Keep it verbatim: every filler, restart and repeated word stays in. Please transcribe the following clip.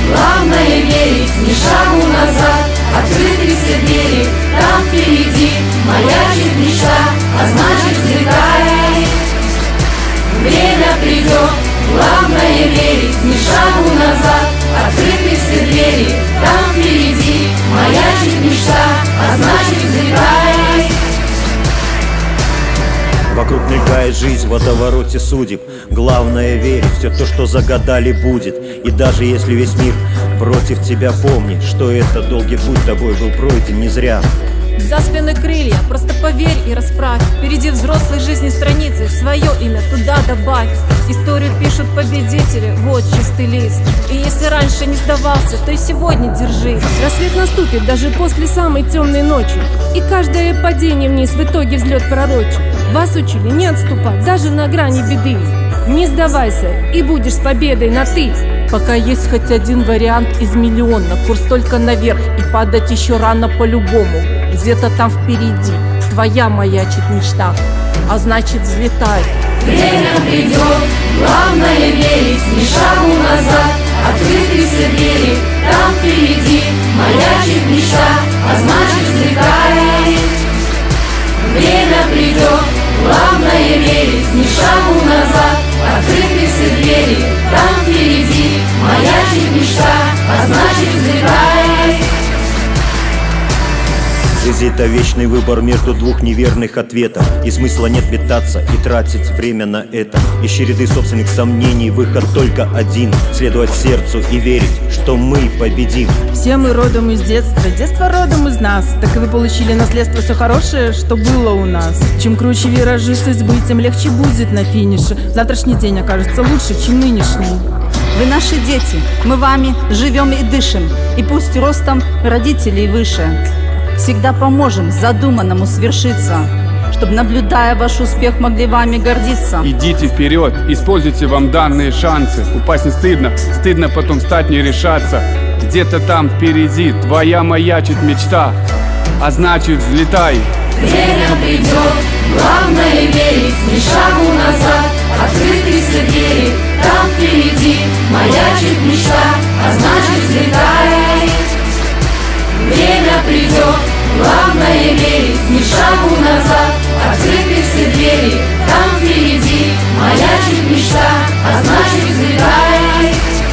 главное верить, ни шагу назад. Открыты все двери, там впереди маячит мечта, а значит взлетай. Время придет, главное верить, ни шагу назад. Открыты все двери, там впереди маячит мечта, а значит взлетай. Вокруг мелькает жизнь в водовороте судеб. Главное верить, все то, что загадали, будет. И даже если весь мир против тебя, помни, что этот долгий путь тобой был пройден не зря. За спиной крылья, просто поверь и расправь. Впереди взрослой жизни страницы, свое имя туда добавь. Историю пишут победители, вот чистый лист. И если раньше не сдавался, то и сегодня держи. Рассвет наступит даже после самой темной ночи, и каждое падение вниз в итоге взлет пророчит. Вас учили не отступать, даже на грани беды. Не сдавайся, и будешь с победой на «ты». Пока есть хоть один вариант из миллиона, курс только наверх, и падать еще рано по-любому. Где-то там впереди твоя маячит мечта, а значит взлетай. Время придет, главное верить, ни шагу назад. Открыты все двери, там впереди маячит мечта, а значит взлетай. Время придет, главное верить, ни шагу назад. Открыты все двери, там впереди маячит мечта, а значит взлетай. Жизнь — это вечный выбор между двух неверных ответов, и смысла нет метаться и тратить время на это. Из череды собственных сомнений выход только один: следовать сердцу и верить, что мы победим. Все мы родом из детства, детство родом из нас. Так и вы получили наследство, все хорошее, что было у нас. Чем круче виражи судьбы, тем легче будет на финише. Завтрашний день окажется лучше, чем нынешний. Вы наши дети, мы вами живем и дышим, и пусть ростом родителей выше. Всегда поможем задуманному свершиться, чтобы, наблюдая ваш успех, могли вами гордиться. Идите вперед, используйте вам данные шансы. Упасть не стыдно, стыдно потом встать не решаться. Где-то там впереди твоя маячит мечта, а значит взлетай. Время придет, главное верить, ни шагу назад. Открыты все двери, там впереди маячит мечта, а значит взлетай. Время придет, главное верить, ни шагу назад. Открыты все двери, там впереди маячит мечта, а значит взлетай.